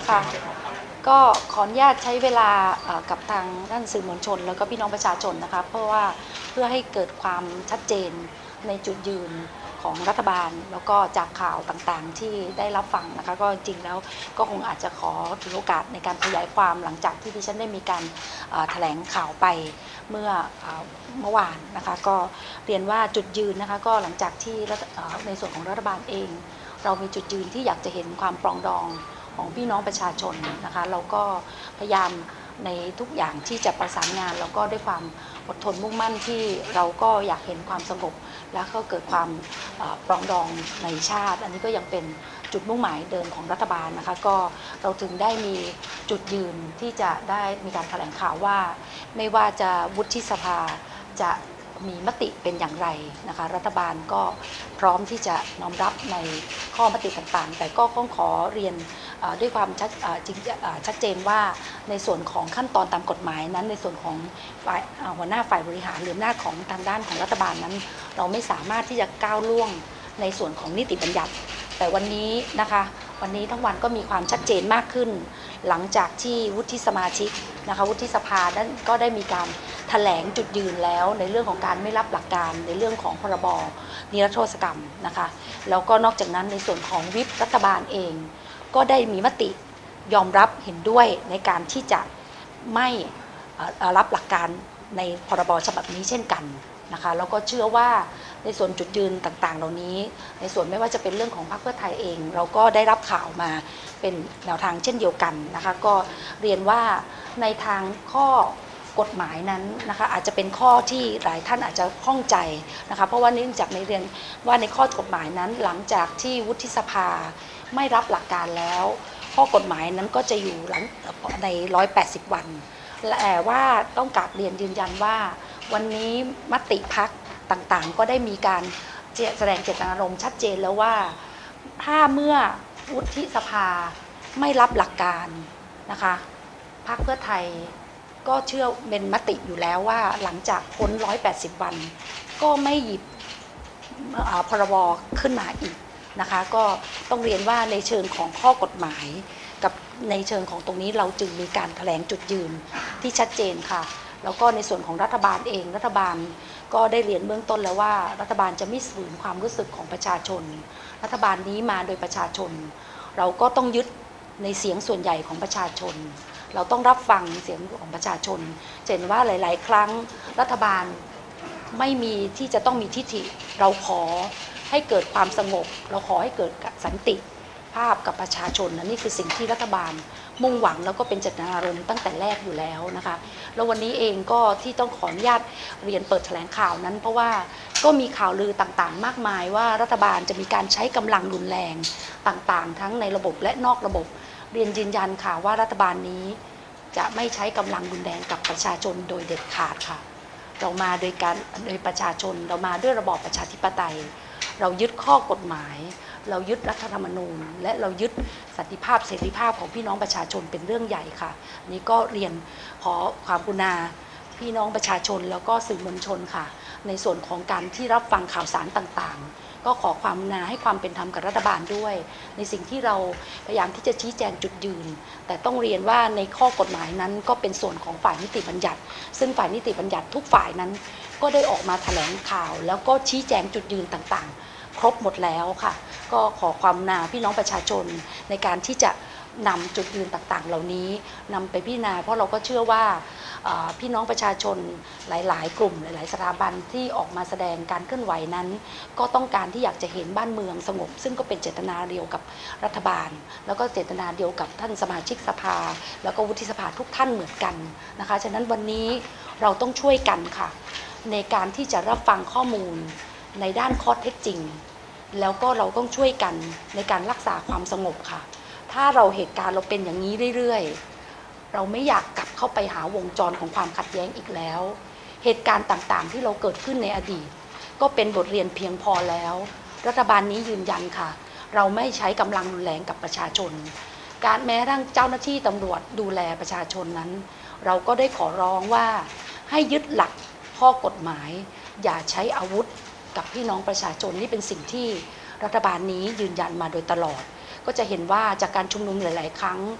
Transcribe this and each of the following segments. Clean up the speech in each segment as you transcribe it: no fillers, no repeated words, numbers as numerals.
ค่ะก็ขออนุญาตใช้เวลากับทางท่านสื่อมวลชนแล้วก็พี่น้องประชาชนนะคะเพื่อให้เกิดความชัดเจนในจุดยืนของรัฐบาลแล้วก็จากข่าวต่างๆที่ได้รับฟังนะคะก็จริงแล้วก็คงอาจจะขอถือโอกาสในการขยายความหลังจากที่ดิฉันได้มีการแถลงข่าวไปเมื่อวานนะคะก็เรียนว่าจุดยืนนะคะก็หลังจากที่ในส่วนของรัฐบาลเองเรามีจุดยืนที่อยากจะเห็นความปรองดองของพี่น้องประชาชนนะคะเราก็พยายามในทุกอย่างที่จะประสานงานแล้วก็ด้วยความอดทนมุ่งมั่นที่เราก็อยากเห็นความสงบและก็เกิดความปรองดองในชาติอันนี้ก็ยังเป็นจุดมุ่งหมายเดิมของรัฐบาลนะคะก็เราถึงได้มีจุดยืนที่จะได้มีการแถลงข่าวว่าไม่ว่าจะวุฒิสภาจะมีมติเป็นอย่างไรนะคะรัฐบาลก็พร้อมที่จะน้อมรับในข้อมติต่างๆแต่ก็ต้องขอเรียนด้วยความชัดเจนว่าในส่วนของขั้นตอนตามกฎหมายนั้นในส่วนของหัวหน้าฝ่ายบริหารหรืออำนาจของทางด้านของรัฐบาลนั้นเราไม่สามารถที่จะก้าวล่วงในส่วนของนิติบัญญัติแต่วันนี้นะคะวันนี้ทั้งวันก็มีความชัดเจนมากขึ้นหลังจากที่วุฒิสมาชิกนะคะวุฒิสภานั้นก็ได้มีการแถลงจุดยืนแล้วในเรื่องของการไม่รับหลักการในเรื่องของพรบนิรโทษกรรมนะคะแล้วก็นอกจากนั้นในส่วนของวิปรัฐบาลเองก็ได้มีมติยอมรับเห็นด้วยในการที่จะไม่รับหลักการในพรบฉบับนี้เช่นกันนะคะแล้วก็เชื่อว่าในส่วนจุดยืนต่างๆเหล่านี้ในส่วนไม่ว่าจะเป็นเรื่องของพรรคเพื่อไทยเองเราก็ได้รับข่าวมาเป็นแนวทางเช่นเดียวกันนะคะก็เรียนว่าในทางข้อกฎหมายนั้นนะคะอาจจะเป็นข้อที่หลายท่านอาจจะข้องใจนะคะเพราะว่าเนื่องจากในเรียนว่าในข้อกฎหมายนั้นหลังจากที่วุฒิสภาไม่รับหลักการแล้วข้อกฎหมายนั้นก็จะอยู่หลังใน180 วันแต่ว่าต้องกราบเรียนยืนยันว่าวันนี้มติพรรคต่างๆก็ได้มีการแสดงเจตนารมณ์ชัดเจนแล้วว่าถ้าเมื่อวุฒิสภาไม่รับหลักการนะคะพรรคเพื่อไทยก็เชื่อเป็นมติอยู่แล้วว่าหลังจากพ้น180 วันก็ไม่หยิบพรบขึ้นมาอีกนะคะก็ต้องเรียนว่าในเชิงของข้อกฎหมายกับในเชิงของตรงนี้เราจึงมีการแถลงจุดยืนที่ชัดเจนค่ะแล้วก็ในส่วนของรัฐบาลเองรัฐบาลก็ได้เรียนเบื้องต้นแล้วว่ารัฐบาลจะไม่ฝืนความรู้สึกของประชาชนรัฐบาลนี้มาโดยประชาชนเราก็ต้องยึดในเสียงส่วนใหญ่ของประชาชนเราต้องรับฟังเสียงของประชาชนเห็นว่าหลายๆครั้งรัฐบาลไม่มีที่จะต้องมีทิฐิเราขอให้เกิดความสงบเราขอให้เกิดสันติภาพกับประชาชนนี่คือสิ่งที่รัฐบาลมุ่งหวังแล้วก็เป็นเจตนารมณ์ตั้งแต่แรกอยู่แล้วนะคะแล้ววันนี้เองก็ที่ต้องขออนุญาตเรียนเปิดแถลงข่าวนั้นเพราะว่าก็มีข่าวลือต่างๆมากมายว่ารัฐบาลจะมีการใช้กำลังรุนแรงต่างๆทั้งในระบบและนอกระบบเรียนยืนยันค่ะว่ารัฐบาลนี้จะไม่ใช้กำลังรุนแรงกับประชาชนโดยเด็ดขาดค่ะเรามาโดยประชาชนเรามาด้วยระบอบประชาธิปไตยเรายึดข้อกฎหมายเรายึดรัฐธรรมนูญและเรายึดสันติภาพเสรีภาพของพี่น้องประชาชนเป็นเรื่องใหญ่ค่ะนี้ก็เรียนขอความกรุณาพี่น้องประชาชนแล้วก็สื่อมวลชนค่ะในส่วนของการที่รับฟังข่าวสารต่างๆก็ขอความกรุณาให้ความเป็นธรรมกับรัฐบาลด้วยในสิ่งที่เราพยายามที่จะชี้แจงจุดยืนแต่ต้องเรียนว่าในข้อกฎหมายนั้นก็เป็นส่วนของฝ่ายนิติบัญญัติซึ่งฝ่ายนิติบัญญัติทุกฝ่ายนั้นก็ได้ออกมาแถลงข่าวแล้วก็ชี้แจงจุดยืนต่างๆครบหมดแล้วค่ะก็ขอความกรุณาพี่น้องประชาชนในการที่จะนำจุดยืนต่างๆเหล่านี้นำไปพิจารณาเพราะเราก็เชื่อว่าพี่น้องประชาชนหลายๆกลุ่มหลายๆสถาบันที่ออกมาแสดงการเคลื่อนไหวนั้นก็ต้องการที่อยากจะเห็นบ้านเมืองสงบซึ่งก็เป็นเจตนาเดียวกับรัฐบาลแล้วก็เจตนาเดียวกับท่านสมาชิกสภาแล้วก็วุฒิสภาทุกท่านเหมือนกันนะคะฉะนั้นวันนี้เราต้องช่วยกันค่ะในการที่จะรับฟังข้อมูลในด้านข้อเท็จจริงแล้วก็เราต้องช่วยกันในการรักษาความสงบค่ะถ้าเราเหตุการณ์เราเป็นอย่างนี้เรื่อยๆเราไม่อยากกลับเข้าไปหาวงจรของความขัดแย้งอีกแล้วเหตุการณ์ต่างๆที่เราเกิดขึ้นในอดีตก็เป็นบทเรียนเพียงพอแล้วรัฐบาลนี้ยืนยันค่ะเราไม่ใช้กำลังรุนแรงกับประชาชนการแม้ทั้งเจ้าหน้าที่ตำรวจดูแลประชาชนนั้นเราก็ได้ขอร้องว่าให้ยึดหลักข้อกฎหมายอย่าใช้อาวุธกับพี่น้องประชาชนนี่เป็นสิ่งที่รัฐบาลนี้ยืนยันมาโดยตลอดก็จะเห็นว่าจากการชุมนุมหลายๆครั้ง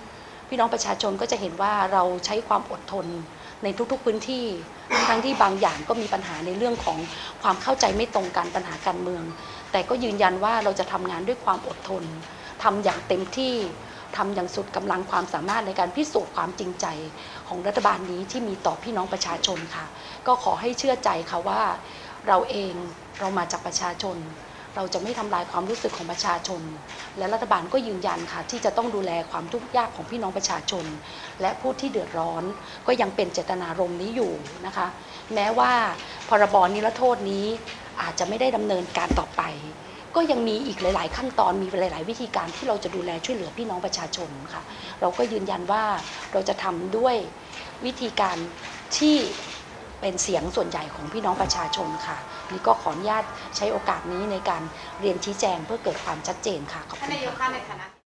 พี่น้องประชาชนก็จะเห็นว่าเราใช้ความอดทนในทุกๆพื้นที่ทั้งที่บางอย่างก็มีปัญหาในเรื่องของความเข้าใจไม่ตรงกันปัญหาการเมืองแต่ก็ยืนยันว่าเราจะทำงานด้วยความอดทนทำอย่างเต็มที่ทำอย่างสุดกำลังความสามารถในการพิสูจน์ความจริงใจของรัฐบาลนี้ที่มีต่อพี่น้องประชาชนค่ะก็ขอให้เชื่อใจค่ะว่าเราเองเรามาจากประชาชนเราจะไม่ทำลายความรู้สึกของประชาชนและรัฐบาลก็ยืนยันค่ะที่จะต้องดูแลความทุกข์ยากของพี่น้องประชาชนและผู้ที่เดือดร้อนก็ยังเป็นเจตนารมณ์นี้อยู่นะคะแม้ว่าพรบนิรโทษนี้อาจจะไม่ได้ดำเนินการต่อไปก็ยังมีอีกหลายๆขั้นตอนมีหลายๆวิธีการที่เราจะดูแลช่วยเหลือพี่น้องประชาชนค่ะเราก็ยืนยันว่าเราจะทำด้วยวิธีการที่เป็นเสียงส่วนใหญ่ของพี่น้องประชาชนค่ะนี่ก็ขออนุญาตใช้โอกาสนี้ในการเรียนชี้แจงเพื่อเกิดความชัดเจนค่ะขอบคุณค่ะ